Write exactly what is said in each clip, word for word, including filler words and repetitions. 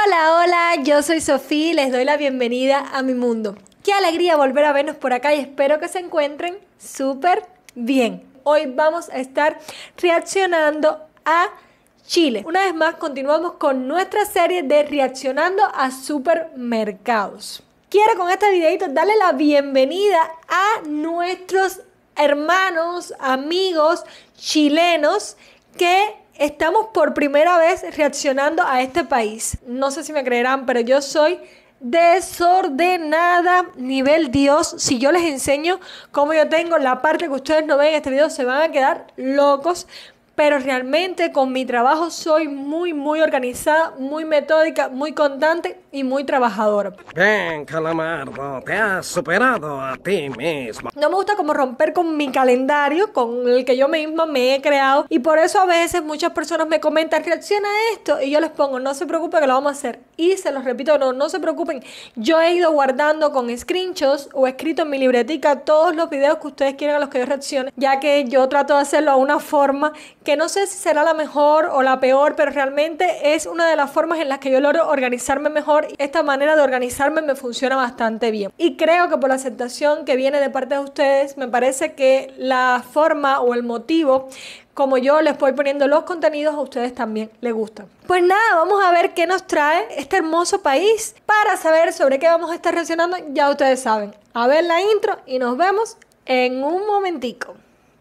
Hola, hola, yo soy Sofía y les doy la bienvenida a mi mundo. Qué alegría volver a vernos por acá y espero que se encuentren súper bien. Hoy vamos a estar reaccionando a Chile. Una vez más continuamos con nuestra serie de reaccionando a supermercados. Quiero con este videito darle la bienvenida a nuestros hermanos, amigos chilenos que estamos por primera vez reaccionando a este país. No sé si me creerán, pero yo soy desordenada nivel Dios. Si yo les enseño cómo yo tengo la parte que ustedes no ven en este video, se van a quedar locos. Pero realmente con mi trabajo soy muy, muy organizada, muy metódica, muy constante y muy trabajadora. Bien, Calamardo, te has superado a ti mismo. No me gusta como romper con mi calendario, con el que yo misma me he creado. Y por eso a veces muchas personas me comentan, reacciona a esto. Y yo les pongo, no se preocupen que lo vamos a hacer. Y se los repito, no, no se preocupen. Yo he ido guardando con screenshots o escrito en mi libretica todos los videos que ustedes quieren a los que yo reaccione. Ya que yo trato de hacerlo a una forma que no sé si será la mejor o la peor, pero realmente es una de las formas en las que yo logro organizarme mejor. Esta manera de organizarme me funciona bastante bien. Y creo que por la aceptación que viene de parte de ustedes, me parece que la forma o el motivo como yo les voy poniendo los contenidos a ustedes también les gustan. Pues nada, vamos a ver qué nos trae este hermoso país. Para saber sobre qué vamos a estar reaccionando, ya ustedes saben. A ver la intro y nos vemos en un momentico.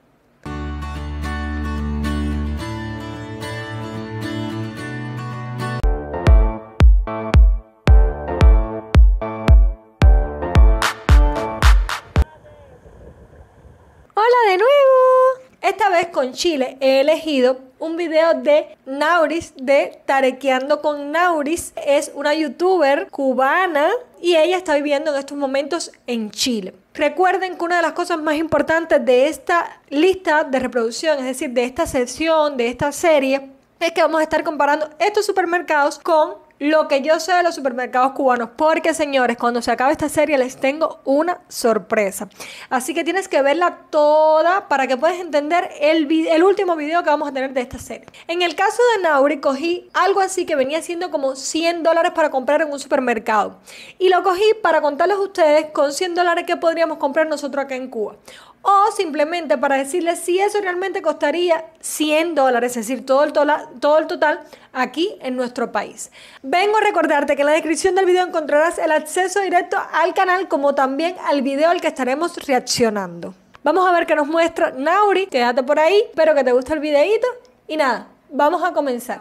Hola de nuevo. Esta vez con Chile he elegido un video de Nauris, de Tarequeando con Nauris. Es una youtuber cubana y ella está viviendo en estos momentos en Chile. Recuerden que una de las cosas más importantes de esta lista de reproducción, es decir, de esta sección, de esta serie, es que vamos a estar comparando estos supermercados con lo que yo sé de los supermercados cubanos, porque señores, cuando se acabe esta serie les tengo una sorpresa. Así que tienes que verla toda para que puedas entender el, el último video que vamos a tener de esta serie. En el caso de Nauri, cogí algo así que venía siendo como cien dólares para comprar en un supermercado. Y lo cogí para contarles a ustedes con cien dólares que podríamos comprar nosotros acá en Cuba. O simplemente para decirles si eso realmente costaría cien dólares, es decir, todo el, tola, todo el total aquí en nuestro país. Vengo a recordarte que en la descripción del video encontrarás el acceso directo al canal, como también al video al que estaremos reaccionando. Vamos a ver qué nos muestra Nauri. Quédate por ahí, espero que te guste el videito. Y nada, vamos a comenzar.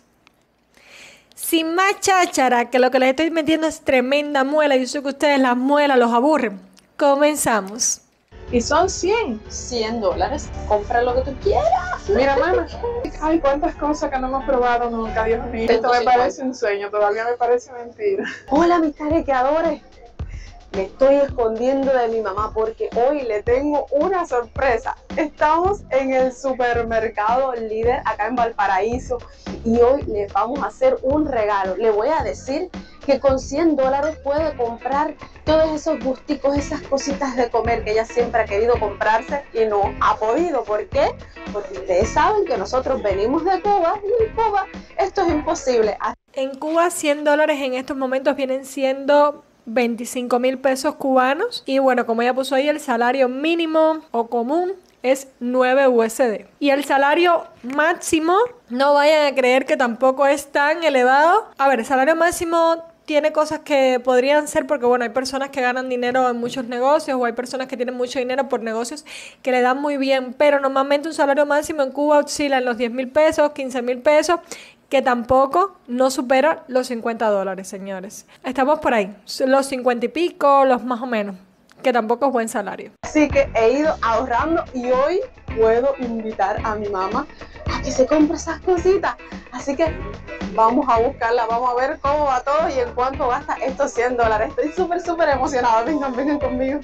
Sin más cháchara, que lo que les estoy metiendo es tremenda muela. Yo sé que ustedes las muelas los aburren. Comenzamos. Y son cien. cien dólares. Compra lo que tú quieras. Mira, mamá. Ay, cuántas cosas que no hemos probado nunca, Dios mío. Esto me parece un sueño, todavía me parece mentira. Hola, mis tarequeadores. Me estoy escondiendo de mi mamá porque hoy le tengo una sorpresa. Estamos en el supermercado Líder acá en Valparaíso y hoy le vamos a hacer un regalo. Le voy a decir que con cien dólares puede comprar todos esos gusticos, esas cositas de comer que ella siempre ha querido comprarse y no ha podido. ¿Por qué? Porque ustedes saben que nosotros venimos de Cuba y en Cuba esto es imposible. En Cuba cien dólares en estos momentos vienen siendo veinticinco mil pesos cubanos. Y bueno, como ella puso ahí, el salario mínimo o común es nueve U S D. Y el salario máximo, no vayan a creer que tampoco es tan elevado. A ver, el salario máximo tiene cosas que podrían ser porque, bueno, hay personas que ganan dinero en muchos negocios o hay personas que tienen mucho dinero por negocios que le dan muy bien, pero normalmente un salario máximo en Cuba oscila en los diez mil pesos, quince mil pesos, que tampoco no supera los cincuenta dólares, señores. Estamos por ahí, los cincuenta y pico, los más o menos, que tampoco es buen salario. Así que he ido ahorrando y hoy puedo invitar a mi mamá a que se compre esas cositas. Así que vamos a buscarla, vamos a ver cómo va todo y en cuánto gasta estos cien dólares. Estoy súper, súper emocionada. Vengan, vengan conmigo.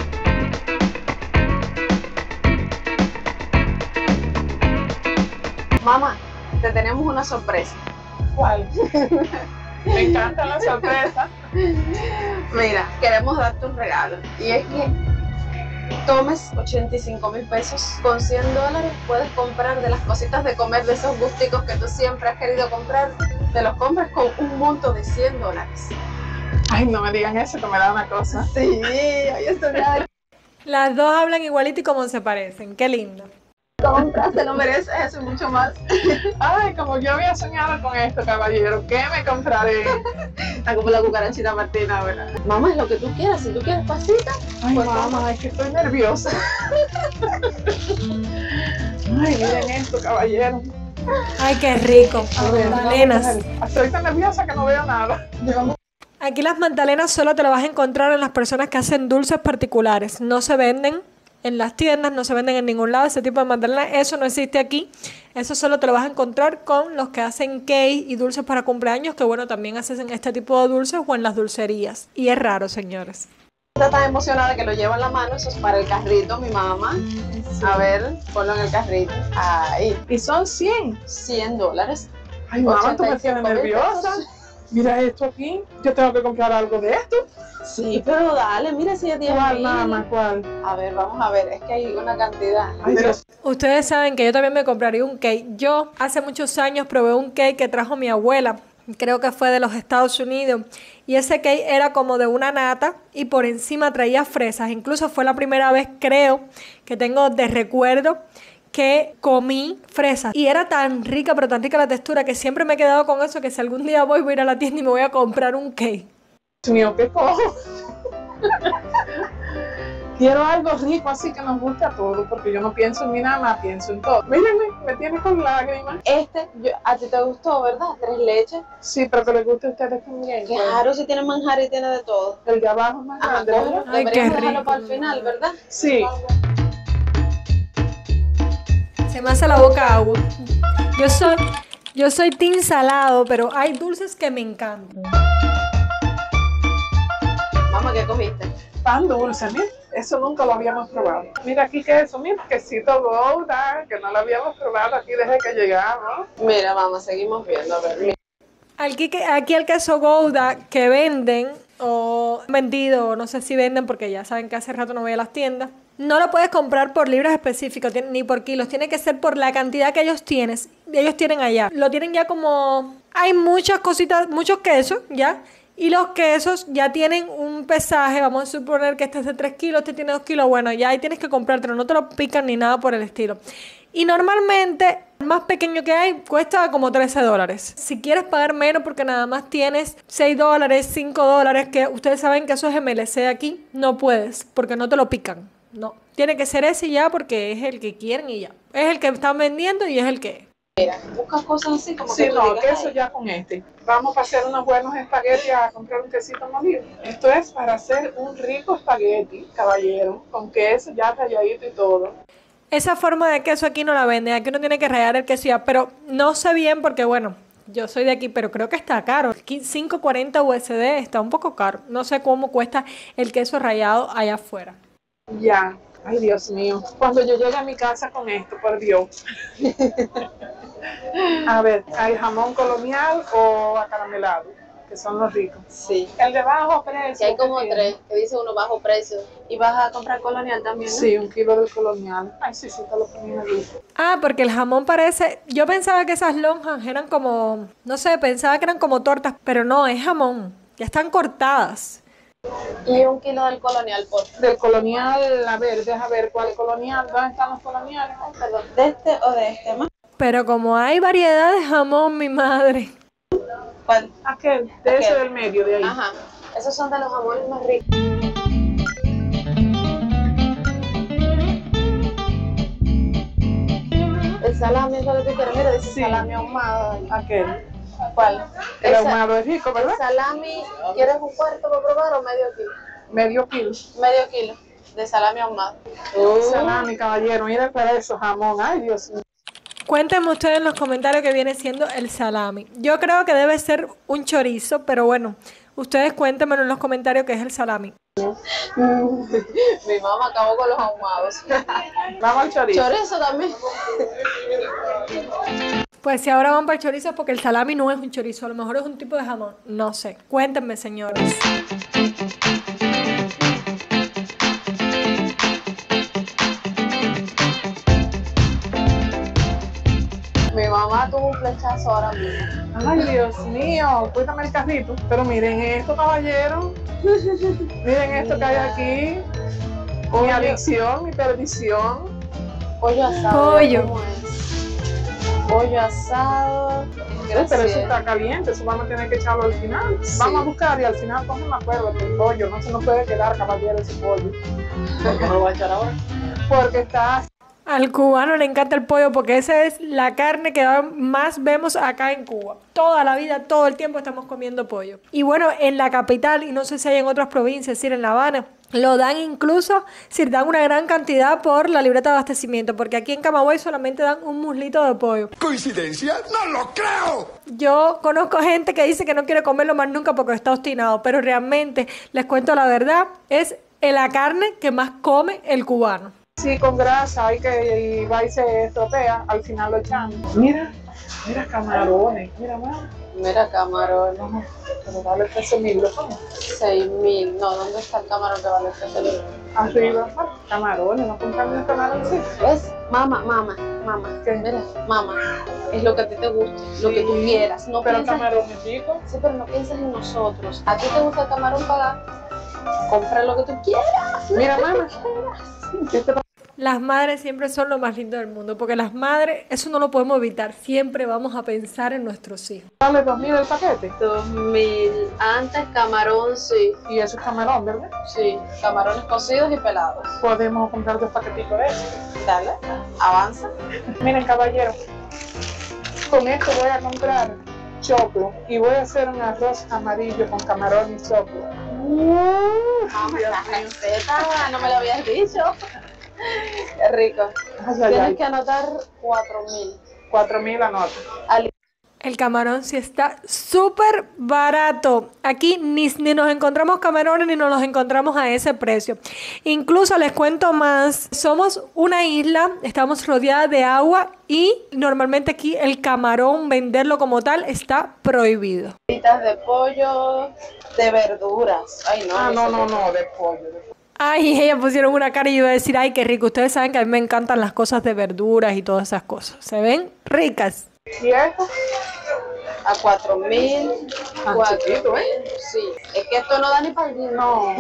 Mamá, te tenemos una sorpresa. ¿Cuál? Me encanta la sorpresa. Mira, queremos darte un regalo y es que tomes ochenta y cinco mil pesos. Con cien dólares puedes comprar de las cositas de comer, de esos gusticos que tú siempre has querido comprar, te los compras con un monto de cien dólares. Ay, no me digan eso, que me da una cosa. Sí, ahí estoy ya. Las dos hablan igualito y como se parecen. Qué lindo. Compras, te lo mereces, eso y mucho más. Ay, como yo había soñado con esto, caballero, ¿qué me compraré? Está como la cucarachita Martina, ¿verdad? Mamá, es lo que tú quieras. Si tú quieres pasita, Ay, pues mamá, toma. es que estoy nerviosa. Ay, miren esto, caballero. Ay, qué rico. A ver, Magdalenas. vamos a ver. Estoy tan nerviosa que no veo nada. Aquí las magdalenas solo te las vas a encontrar en las personas que hacen dulces particulares. No se venden en las tiendas, no se venden en ningún lado ese tipo de magdalenas. Eso no existe aquí. Eso solo te lo vas a encontrar con los que hacen cake y dulces para cumpleaños, que bueno, también hacen este tipo de dulces o en las dulcerías. Y es raro, señores. Está tan emocionada que lo lleva en la mano. Eso es para el carrito, mi mamá. A ver, ponlo en el carrito. Ahí. Y son cien. cien dólares. Ay, mamá, tú me tienes ochenta y cinco mil nerviosa. pesos. Mira esto aquí. Yo tengo que comprar algo de esto. Sí, pero dale, mira si es diez ¿Cuál, mil. mamá? ¿Cuál? A ver, vamos a ver. Es que hay una cantidad. Ay, Dios. Ustedes saben que yo también me compraría un cake. Yo hace muchos años probé un cake que trajo mi abuela. Creo que fue de los Estados Unidos. Y ese cake era como de una nata y por encima traía fresas. Incluso fue la primera vez, creo, que tengo de recuerdo que comí fresas. Y era tan rica, pero tan rica la textura, que siempre me he quedado con eso, que si algún día voy, voy a ir a la tienda y me voy a comprar un cake. Dios mío, ¿qué cojo? Quiero algo rico así que nos guste a todos, porque yo no pienso en mí nada más, pienso en todo. Mírenme, me tiene con lágrimas. Este, yo- a ti te gustó, ¿verdad? Tres leches. Sí, pero que les guste a ustedes también. pues. Claro, si tiene manjar y tiene de todo. El de abajo es más Ajá, grande, cógelo. ¿verdad? Ay, qué Deberíamos dejarlo rico. para el final, ¿verdad? Sí. Se me hace la boca agua. Yo soy, yo soy team salado, pero hay dulces que me encantan. Mamá, ¿qué cogiste? Pan dulce, mira. Eso nunca lo habíamos probado. Mira aquí que eso, mira, quesito Gouda, que no lo habíamos probado aquí desde que llegamos. Mira, mamá, seguimos viendo, a ver. Aquí, que- aquí el queso Gouda que venden o vendido, no sé si venden porque ya saben que hace rato no voy a las tiendas, no lo puedes comprar por libras específicos tiene- ni por kilos, tiene que ser por la cantidad que ellos tienen, ellos tienen allá. Lo tienen ya como, hay muchas cositas, muchos quesos ya, y los quesos ya tienen un pesaje, vamos a suponer que este es de tres kilos, este tiene dos kilos, bueno, ya ahí tienes que comprártelo, no te lo pican ni nada por el estilo. Y normalmente el más pequeño que hay cuesta como trece dólares. Si quieres pagar menos porque nada más tienes seis dólares, cinco dólares, que ustedes saben que eso es M L C aquí, no puedes porque no te lo pican. No, tiene que ser ese ya porque es el que quieren y ya. Es el que están vendiendo y es el que es. Busca cosas así como Sí, que tú no, digas, queso "Ay, ya con este. Vamos a hacer unos buenos espaguetis a comprar un quesito molido. Esto es para hacer un rico espagueti, caballero, con queso ya ralladito y todo. Esa forma de queso aquí no la venden, aquí uno tiene que rallar el queso ya, pero no sé bien porque bueno, yo soy de aquí, pero creo que está caro. cinco cuarenta U S D está un poco caro. No sé cómo cuesta el queso rallado allá afuera. Ya. Ay, Dios mío. Cuando yo llegue a mi casa con esto, por Dios. A ver, ¿hay jamón colonial o acaramelado? Que son los ricos. Sí. El de bajo precio. Que hay como ¿qué tiene? tres, que dice uno bajo precio. Y vas a comprar colonial también, ¿no? Sí, un kilo del colonial. Ay, sí, sí, te lo ponía ahí. Ah, porque el jamón parece... Yo pensaba que esas lonjas eran como... No sé, pensaba que eran como tortas, pero no, es jamón. Ya están cortadas. Y un kilo del colonial, por Del colonial, a ver, deja ver cuál colonial. ¿Dónde están los coloniales? oh, perdón, ¿de este o de este más? Pero como hay variedad de jamón, mi madre. ¿Cuál? Aquel, de ese Aquel. del medio, de ahí. Ajá. Esos son de los jamones más ricos. El salami es lo que tú quieres. Mira, dice Sí. salami ahumado. Aquel. ¿Cuál? El sa- ahumado es rico, El ¿verdad? salami, ¿quieres un cuarto para probar o medio kilo? Medio kilo. Medio kilo de salami ahumado. Salami, caballero, mira para eso, jamón. Ay, Dios mío. Cuéntenme ustedes en los comentarios qué viene siendo el salami. Yo creo que debe ser un chorizo, pero bueno, ustedes cuéntenmelo en los comentarios qué es el salami. Mi mamá acabó con los ahumados. Vamos al chorizo. Chorizo también. Pues si ahora van para el chorizo es porque el salami no es un chorizo, a lo mejor es un tipo de jamón. No sé. Cuéntenme, señores. Mi mamá tuvo un flechazo ahora mismo. Ay, Dios mío, cuéntame el carrito. Pero miren esto, caballeros. Miren esto que hay aquí. Mi adicción, mi perdición. Pollo asado. Pollo. ¿Cómo es? Pollo asado. Sí, pero eso está caliente, eso vamos a tener que echarlo al final. Sí. Vamos a buscar y al final pues no me acuerdo del pollo. No se nos puede quedar, caballero, ese pollo. ¿Por qué no lo voy a echar ahora? Porque está... Al cubano le encanta el pollo porque esa es la carne que más vemos acá en Cuba. Toda la vida, todo el tiempo estamos comiendo pollo. Y bueno, en la capital, y no sé si hay en otras provincias, es decir, en La Habana, lo dan incluso, si dan una gran cantidad por la libreta de abastecimiento, porque aquí en Camagüey solamente dan un muslito de pollo. ¿Coincidencia? ¡No lo creo! Yo conozco gente que dice que no quiere comerlo más nunca porque está obstinado, pero realmente, les cuento la verdad, es la carne que más come el cubano. Sí, con grasa, hay que y va y se estropea, al final lo echamos. Mira, mira camarones, mira más. Mira, camarón. Pero vale trece mil, ¿lo pongo? seis mil. No, ¿dónde está el camarón que vale trece mil? Arriba, camarones, no compramos un camarón, sí. ¿Ves? Mamá, mamá, mamá. ¿Qué? Mira, mamá. Es lo que a ti te gusta, lo que tú Sí, quieras. No pero piensas... camarones ricos. Sí, pero no pienses en nosotros. ¿A ti te gusta el camarón para comprar lo que tú quieras? Mira, mamá. Este Las madres siempre son lo más lindo del mundo, porque las madres, eso no lo podemos evitar, siempre vamos a pensar en nuestros hijos. vale dos mil el paquete. dos mil. Antes camarón, sí. Y eso es camarón, ¿verdad? Sí, camarones cocidos y pelados. Podemos comprar dos paquetitos de eso. Dale, avanza. Miren, caballero, con esto voy a comprar choclo y voy a hacer un arroz amarillo con camarón y choclo. Vamos, Dios la mío. receta, no me lo habías dicho. Qué rico. Ay, ay, Tienes ay. que anotar cuatro mil. Cuatro mil anoto. El camarón sí está súper barato. Aquí ni, ni nos encontramos camarones ni nos los encontramos a ese precio. Incluso les cuento más. Somos una isla, estamos rodeadas de agua y normalmente aquí el camarón, venderlo como tal, está prohibido. Alitas de pollo, de verduras. Ay, no. Ah, ni no, sé no, qué. no, de pollo. De pollo. Ay, ellas pusieron una cara y yo iba a decir, ay, qué rico. Ustedes saben que a mí me encantan las cosas de verduras y todas esas cosas. ¿Se ven? Ricas. ¿Y esto? A cuatro mil. Ah, cuatro chiquito, mil. ¿eh? Sí. Es que esto no da ni para el día. No.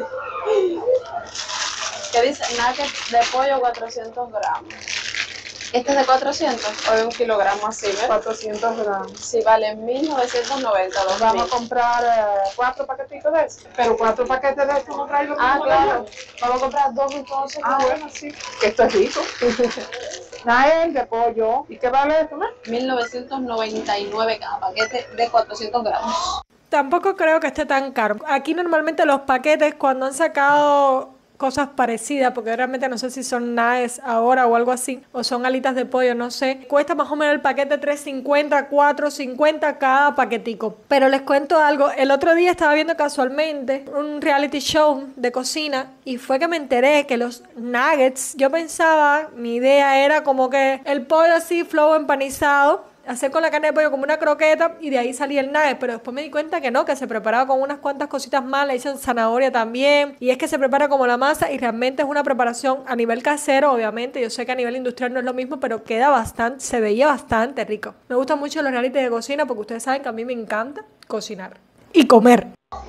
¿Qué dice? Nuggets de pollo cuatrocientos gramos. Este es de cuatrocientos o de un kilogramo así, ¿ves? cuatrocientos gramos. Sí, vale mil novecientos noventa. dos mil. Vamos a comprar eh, cuatro paquetitos de eso. Pero cuatro paquetes de esto no trae lo Ah, mismo de claro. allá. Vamos a comprar dos entonces. Ah, ¿no? bueno, sí. Que esto es rico. Nael de pollo. ¿Y qué vale esto, no? mil novecientos noventa y nueve cada paquete de cuatrocientos gramos. Tampoco creo que esté tan caro. Aquí normalmente los paquetes cuando han sacado cosas parecidas, porque realmente no sé si son nuggets ahora o algo así, o son alitas de pollo, no sé, cuesta más o menos el paquete tres cincuenta, cuatro cincuenta cada paquetico. Pero les cuento algo, el otro día estaba viendo casualmente un reality show de cocina y fue que me enteré que los nuggets, yo pensaba, mi idea era como que el pollo así, flow empanizado, hacer con la carne de pollo como una croqueta y de ahí salía el nugget, pero después me di cuenta que no, que se preparaba con unas cuantas cositas más, le echan zanahoria también y es que se prepara como la masa y realmente es una preparación a nivel casero, obviamente, yo sé que a nivel industrial no es lo mismo, pero queda bastante, se veía bastante rico. Me gustan mucho los realities de cocina porque ustedes saben que a mí me encanta cocinar y comer.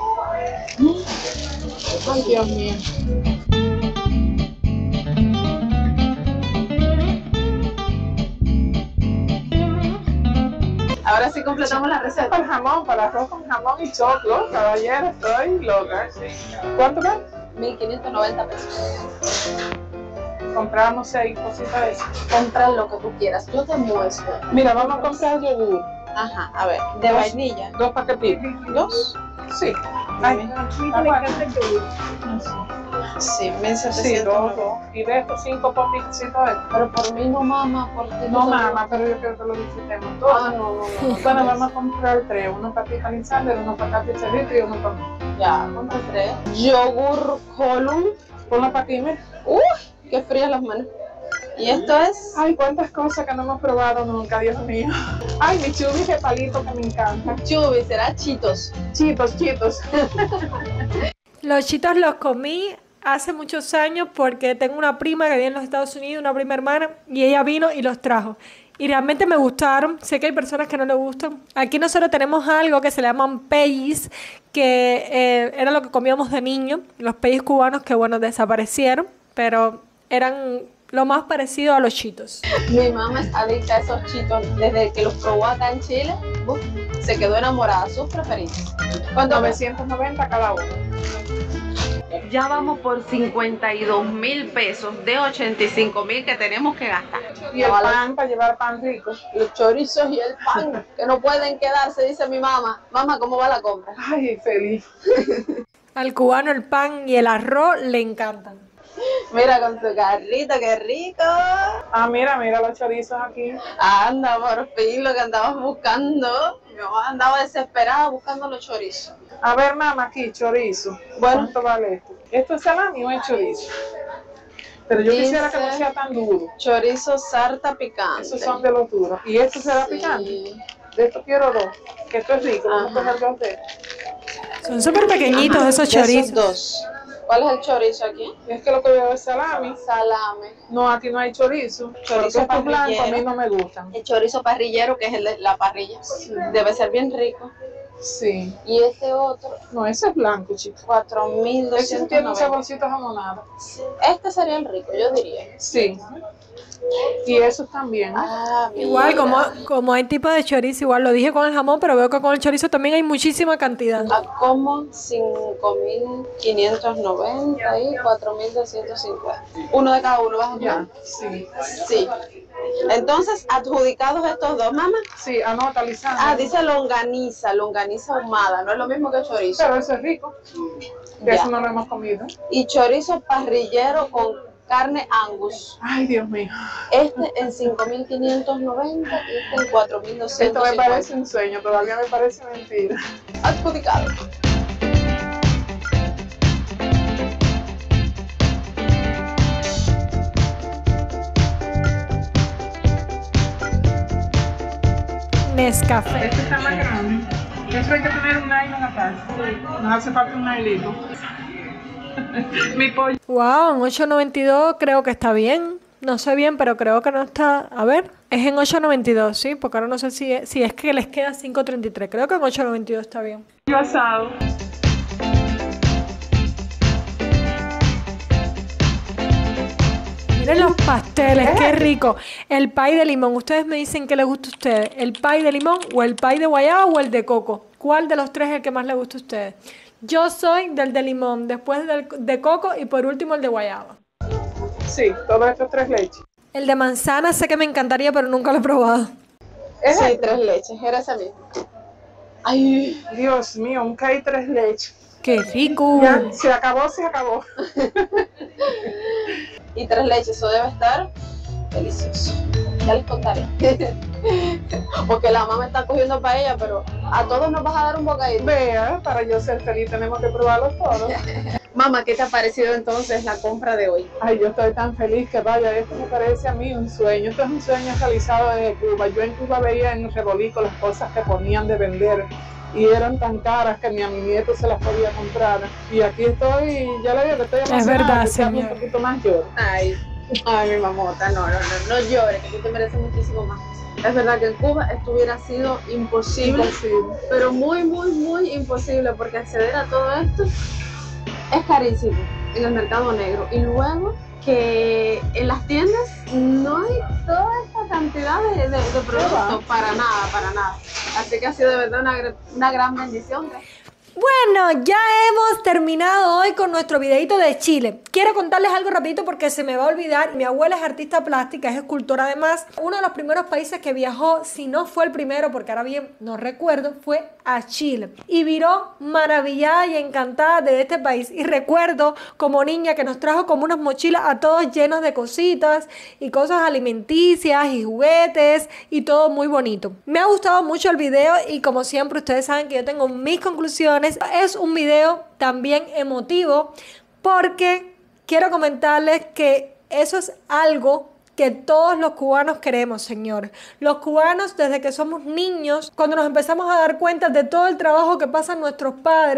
Ay, Dios mío. Ahora sí completamos la Para receta. el jamón, para arroz con jamón y choclo, caballero, estoy loca. ¿Cuánto más? mil quinientos noventa pesos. Compramos seis cositas de eso. Compra lo que tú quieras. Yo te muestro. Mira, vamos a comprar yogur. Ajá, a ver. De Dos. vainilla. Dos paquetitos. ¿Dos? Sí. Ay, Sí, mil sí, setecientos. dos, dos. Y de estos cinco potitos de esto. Pero por mí no, mamá, porque No, mamá, pero yo quiero que lo disfrutemos Ah, todos. no, no, no. no. Bueno, vamos a comprar tres. Uno para ti, para Alexander, uno para Katy Cerrito y uno para mí. Ya, compré tres. Yogur column. Uno para ti, mira. Uy, qué frías las manos. Y esto es Ay, cuántas cosas que no hemos probado nunca, Dios mío. Ay, mi chubis de palito que me encanta. chubi, será chitos. Chitos, chitos. Los chitos los comí hace muchos años porque tengo una prima que vive en los Estados Unidos, una prima hermana, y ella vino y los trajo. y realmente me gustaron. Sé que hay personas que no les gustan. Aquí nosotros tenemos algo que se le llaman peyis, que eh, era lo que comíamos de niño. Los peyis cubanos que, bueno, desaparecieron, pero eran lo más parecido a los chitos. Mi mamá es adicta a esos chitos. Desde que los probó acá en Chile, uf, se quedó enamorada. Sus preferidos. ¿Cuánto? novecientos noventa cada uno. Ya vamos por cincuenta y dos mil pesos de ochenta y cinco mil que tenemos que gastar. Y el pan, para llevar pan rico. Los chorizos y el pan, que no pueden quedarse, dice mi mamá. Mamá, ¿cómo va la compra? Ay, feliz. Al cubano el pan y el arroz le encantan. Mira con su carrito, qué rico. Ah, mira, mira los chorizos aquí. Anda, por fin, lo que andabas buscando. Mi mamá andaba desesperada buscando los chorizos. A ver, mamá, aquí, chorizo. Bueno. ¿Cuánto vale esto? ¿Esto es salami o es chorizo? Pero yo Dice, quisiera que no sea tan duro. Chorizo sarta picante. Esos son de los duros. ¿Y esto será Sí. picante? De esto quiero dos. Que esto es rico. Vamos a Ajá. coger dos de estos. Son súper pequeñitos Ajá, esos de esos chorizos. dos. ¿Cuál es el chorizo aquí? Es que lo que veo es salami. Salame. No, aquí no hay chorizo. Chorizo Porque estos blancos a parrillero. mí no me gustan. El chorizo parrillero, que es el de la parrilla. Debe ser bien rico. Sí. Y este otro, No, ese es blanco, chicos. cuatro mil Ese sí tiene un doscientos noventa. saborcito jamonado. Este sería el rico, yo diría. Sí. Y esos también. Ah, Igual, mira. como, como hay tipos de chorizo, igual lo dije con el jamón, pero veo que con el chorizo también hay muchísima cantidad. A como cinco mil quinientos noventa y cuatro mil doscientos cincuenta. Uno de cada uno, ¿vas a Ya, poner? sí. Sí. Entonces, adjudicados estos dos, mamá. Sí, anota, Lisandra. Ah, dice longaniza, longaniza ahumada, no es lo mismo que chorizo. Pero eso es rico. Que Ya. eso no lo hemos comido. Y chorizo parrillero con carne Angus. Ay, Dios mío. Este en cinco mil quinientos noventa y este en cuatro mil Esto doscientos me cincuenta. parece un sueño, todavía me parece mentira. Adjudicado. Nescafé. Este está más grande. Eso hay que tener un nylon acá. Nos hace falta un nylito. Mi pollo. Wow, en ocho noventa y dos creo que está bien. No sé bien, pero creo que no está... A ver, es en ocho noventa y dos, ¿sí? Porque ahora no sé si es, si es que les queda cinco treinta y tres. Creo que en ocho noventa y dos está bien. Pollo asado. Miren los pasteles, qué rico. El pay de limón. Ustedes me dicen qué les gusta a ustedes. ¿El pay de limón o el pay de guayaba o el de coco? ¿Cuál de los tres es el que más les gusta a ustedes? Yo soy del de limón, después del de coco y por último el de guayaba. Sí, todos estos tres leches. El de manzana sé que me encantaría, pero nunca lo he probado. ¿Es Sí, este? tres leches, era ese mismo. Ay, Dios mío, un cay tres leches. ¡Qué rico! Ya, se acabó, se acabó. y tres leches, eso debe estar delicioso. Ya les contaré. Porque la mamá está cogiendo para ella, pero a todos nos vas a dar un bocadito. Vea, para yo ser feliz tenemos que probarlos todos. Mamá, ¿qué te ha parecido entonces la compra de hoy? Ay, yo estoy tan feliz que vaya, esto me parece a mí un sueño. Esto es un sueño realizado desde Cuba. Yo en Cuba veía en Rebolico las cosas que ponían de vender y eran tan caras que ni a mi nieto se las podía comprar. Y aquí estoy, ya le digo que estoy emocionada. verdad, que sea señora. un poquito más lloro. Ay, ay, mi mamota, no, no, no, no llores, que tú te mereces muchísimo más. Es verdad que en Cuba esto hubiera sido imposible, Imposible. pero muy, muy, muy imposible, porque acceder a todo esto es carísimo en el mercado negro. Y luego que en las tiendas no hay toda esta cantidad de, de, de productos, para nada, para nada. Así que ha sido de verdad una, gr- una gran bendición. Bueno, ya hemos terminado hoy con nuestro videito de Chile. Quiero contarles algo rapidito porque se me va a olvidar. Mi abuela es artista plástica, es escultora además. Uno de los primeros países que viajó, si no fue el primero, porque ahora bien no recuerdo, fue a Chile. Y viró maravillada y encantada de este país. Y recuerdo como niña que nos trajo como unas mochilas a todos llenos de cositas y cosas alimenticias y juguetes y todo muy bonito. Me ha gustado mucho el video y como siempre ustedes saben que yo tengo mis conclusiones. Es un video también emotivo porque quiero comentarles que eso es algo que todos los cubanos queremos, señor. Los cubanos, desde que somos niños, cuando nos empezamos a dar cuenta de todo el trabajo que pasan nuestros padres,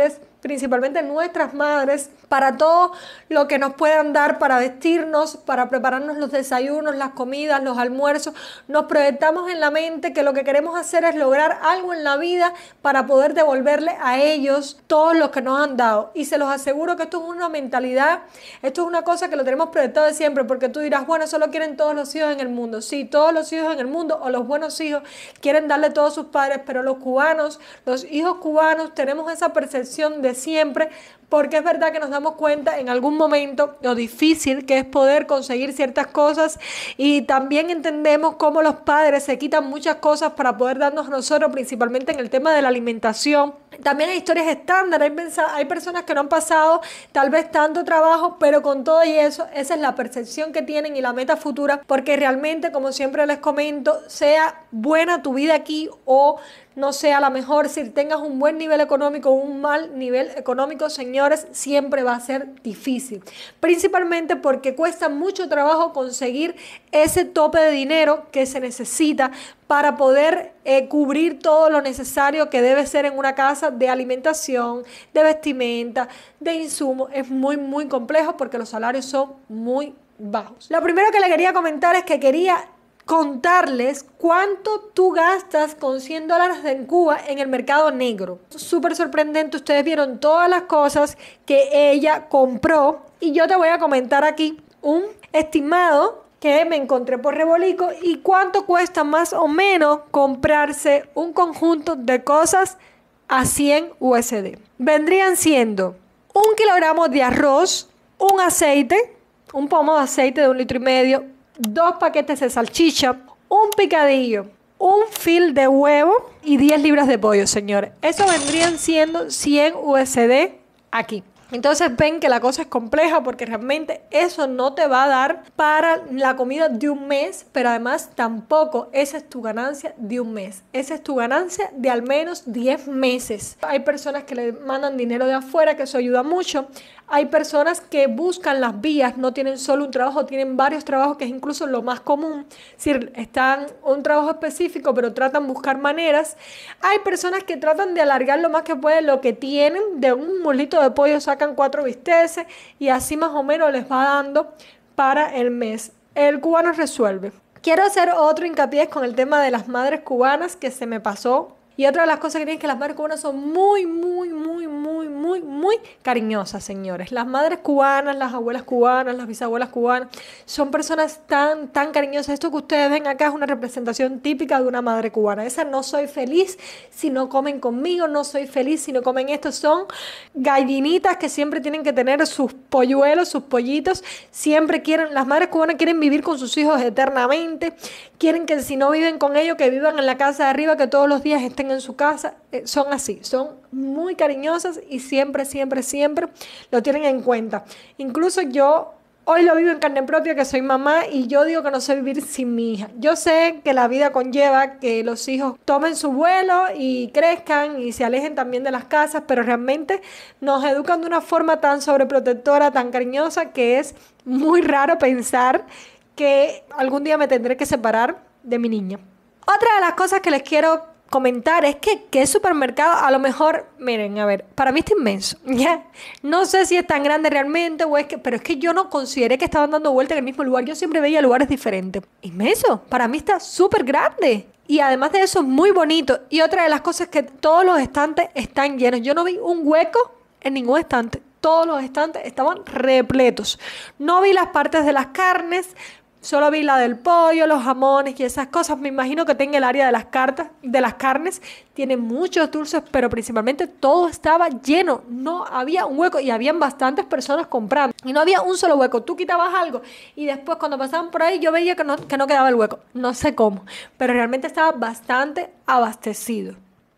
principalmente nuestras madres, para todo lo que nos puedan dar para vestirnos, para prepararnos los desayunos, las comidas, los almuerzos. Nos proyectamos en la mente que lo que queremos hacer es lograr algo en la vida para poder devolverle a ellos todo lo que nos han dado. Y se los aseguro que esto es una mentalidad, esto es una cosa que lo tenemos proyectado de siempre, porque tú dirás, bueno, eso lo quieren todos los hijos en el mundo. Sí, todos los hijos en el mundo o los buenos hijos quieren darle todo a sus padres, pero los cubanos, los hijos cubanos tenemos esa percepción de siempre, porque es verdad que nos damos cuenta en algún momento lo difícil que es poder conseguir ciertas cosas, y también entendemos cómo los padres se quitan muchas cosas para poder darnos a nosotros, principalmente en el tema de la alimentación. También hay historias estándar, hay, hay personas que no han pasado tal vez tanto trabajo, pero con todo y eso, esa es la percepción que tienen y la meta futura, porque realmente, como siempre les comento, sea buena tu vida aquí o no sea la mejor, si tengas un buen nivel económico o un mal nivel económico, señores, siempre va a ser difícil. Principalmente porque cuesta mucho trabajo conseguir ese tope de dinero que se necesita para poder eh, cubrir todo lo necesario que debe ser en una casa de alimentación, de vestimenta, de insumos. Es muy, muy complejo porque los salarios son muy bajos. Lo primero que le quería comentar es que quería contarles cuánto tú gastas con cien dólares en Cuba en el mercado negro. Súper sorprendente, ustedes vieron todas las cosas que ella compró y yo te voy a comentar aquí un estimado que me encontré por Rebolico y cuánto cuesta más o menos comprarse un conjunto de cosas a cien U S D. Vendrían siendo un kilogramo de arroz, un aceite, un pomo de aceite de un litro y medio, dos paquetes de salchicha, un picadillo, un fil de huevo y diez libras de pollo, señores. Eso vendrían siendo cien U S D aquí. Entonces ven que la cosa es compleja porque realmente eso no te va a dar para la comida de un mes, pero además tampoco esa es tu ganancia de un mes. Esa es tu ganancia de al menos diez meses. Hay personas que le mandan dinero de afuera, que eso ayuda mucho. Hay personas que buscan las vías, no tienen solo un trabajo, tienen varios trabajos, que es incluso lo más común. Es decir, están en un trabajo específico, pero tratan de buscar maneras. Hay personas que tratan de alargar lo más que pueden lo que tienen. De un mulito de pollo sacan cuatro bisteces y así más o menos les va dando para el mes. El cubano resuelve. Quiero hacer otro hincapié con el tema de las madres cubanas, que se me pasó. Y otra de las cosas que tienen es que las madres cubanas son muy, muy, muy, muy, muy, muy cariñosas, señores. Las madres cubanas, las abuelas cubanas, las bisabuelas cubanas, son personas tan, tan cariñosas. Esto que ustedes ven acá es una representación típica de una madre cubana. Esa no soy feliz si no comen conmigo, no soy feliz si no comen esto. Son gallinitas que siempre tienen que tener sus polluelos, sus pollitos. Siempre quieren, las madres cubanas quieren vivir con sus hijos eternamente. Quieren que si no viven con ellos, que vivan en la casa de arriba, que todos los días estén en su casa. Eh, son así, son muy cariñosas y siempre, siempre, siempre lo tienen en cuenta. Incluso yo hoy lo vivo en carne propia, que soy mamá, y yo digo que no sé vivir sin mi hija. Yo sé que la vida conlleva que los hijos tomen su vuelo y crezcan y se alejen también de las casas, pero realmente nos educan de una forma tan sobreprotectora, tan cariñosa, que es muy raro pensar que algún día me tendré que separar de mi niña. Otra de las cosas que les quiero comentar es que qué supermercado, a lo mejor, miren, a ver, para mí está inmenso, ¿ya? No sé si es tan grande realmente o es que, pero es que yo no consideré que estaban dando vuelta en el mismo lugar. Yo siempre veía lugares diferentes. Inmenso, para mí está súper grande. Y además de eso, muy bonito. Y otra de las cosas es que todos los estantes están llenos. Yo no vi un hueco en ningún estante. Todos los estantes estaban repletos. No vi las partes de las carnes. Solo vi la del pollo, los jamones y esas cosas. Me imagino que tenga el área de las cartas, de las carnes. Tiene muchos dulces, pero principalmente todo estaba lleno. No había un hueco y habían bastantes personas comprando. Y no había un solo hueco. Tú quitabas algo y después cuando pasaban por ahí yo veía que no, que no quedaba el hueco. No sé cómo, pero realmente estaba bastante abastecido.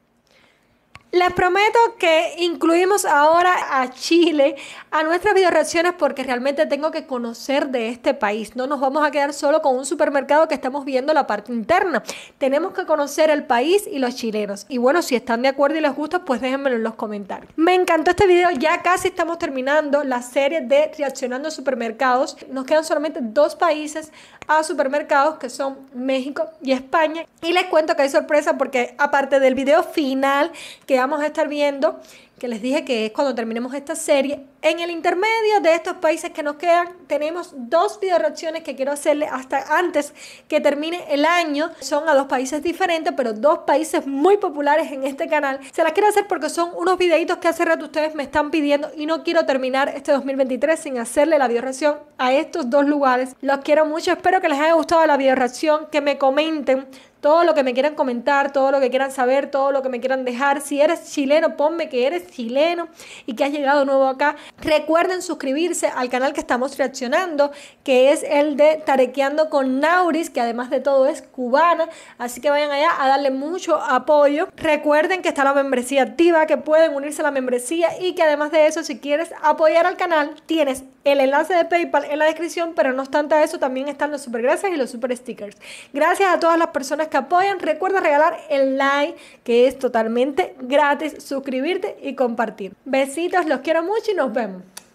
Les prometo que incluimos ahora a Chile a nuestras videoreacciones porque realmente tengo que conocer de este país. No nos vamos a quedar solo con un supermercado que estamos viendo la parte interna. Tenemos que conocer el país y los chilenos. Y bueno, si están de acuerdo y les gusta, pues déjenmelo en los comentarios. Me encantó este video. Ya casi estamos terminando la serie de Reaccionando a Supermercados. Nos quedan solamente dos países a supermercados, que son México y España. Y les cuento que hay sorpresa porque aparte del video final, que vamos a estar viendo, que les dije que es cuando terminemos esta serie. En el intermedio de estos países que nos quedan, tenemos dos video reacciones que quiero hacerle hasta antes que termine el año. Son a dos países diferentes, pero dos países muy populares en este canal. Se las quiero hacer porque son unos videitos que hace rato ustedes me están pidiendo y no quiero terminar este dos mil veintitrés sin hacerle la video reacción a estos dos lugares. Los quiero mucho, espero que les haya gustado la video reacción, que me comenten todo lo que me quieran comentar, todo lo que quieran saber, todo lo que me quieran dejar. Si eres chileno, ponme que eres chileno y que has llegado nuevo acá. Recuerden suscribirse al canal que estamos reaccionando, que es el de Tarequeando con Nauris, que además de todo es cubana. Así que vayan allá a darle mucho apoyo. Recuerden que está la membresía activa, que pueden unirse a la membresía y que además de eso, si quieres apoyar al canal, tienes el enlace de PayPal en la descripción, pero no obstante eso, también están los super gracias y los super stickers. Gracias a todas las personas que apoyan. Recuerda regalar el like, que es totalmente gratis, suscribirte y compartir. Besitos, los quiero mucho y nos vemos.